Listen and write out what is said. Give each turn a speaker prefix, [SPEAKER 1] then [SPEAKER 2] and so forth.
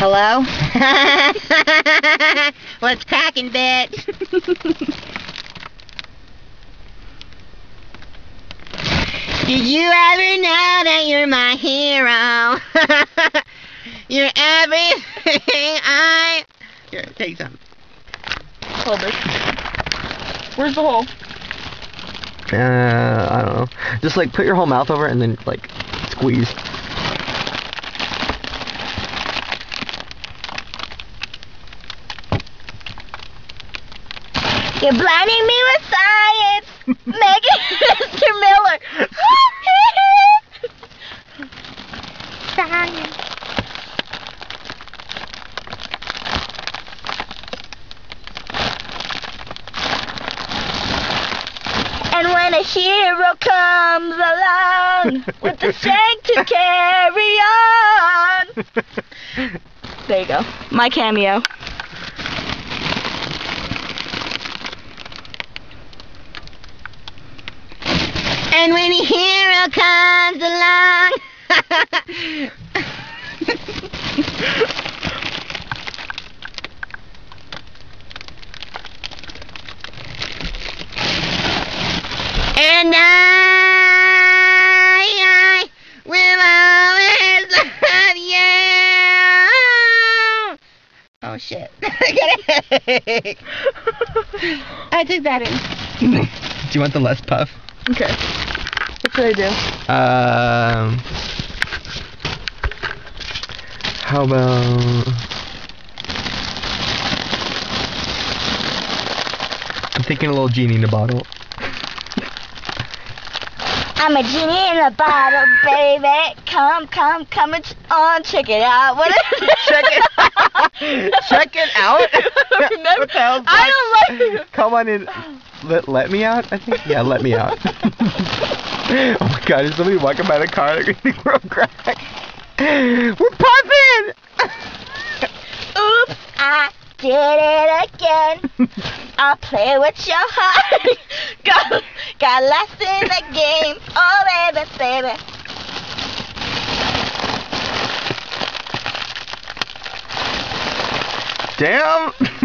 [SPEAKER 1] Hello? What's cracking, bitch? Did you ever know that you're my hero? You're everything Here, take some.
[SPEAKER 2] Hold it. Where's the hole?
[SPEAKER 3] I don't know. Just like put your whole mouth over it and then like squeeze.
[SPEAKER 1] You're blinding me with science! Megan Mr. Miller! Science. And when a hero comes along with the strength to carry on.
[SPEAKER 2] There you go. My cameo.
[SPEAKER 1] And when a hero comes along. And I will always love you. Oh shit. I took that in.
[SPEAKER 3] Do you want the less puff?
[SPEAKER 2] Okay. What should I do?
[SPEAKER 3] How about... I'm thinking a little genie in a bottle.
[SPEAKER 1] I'm a genie in a bottle, baby. Come on, check it out. What is it?
[SPEAKER 3] Check it out. Check it out. What the hell's that?
[SPEAKER 2] I don't like it.
[SPEAKER 3] Come on in. Let me out, I think? Yeah, let me out. Oh my god, is somebody walking by the car? They're gonna think we're on crack. We're puffing!
[SPEAKER 1] Oops, I did it again. I'll play with your heart. Got lost in the game. Oh, baby.
[SPEAKER 3] Damn!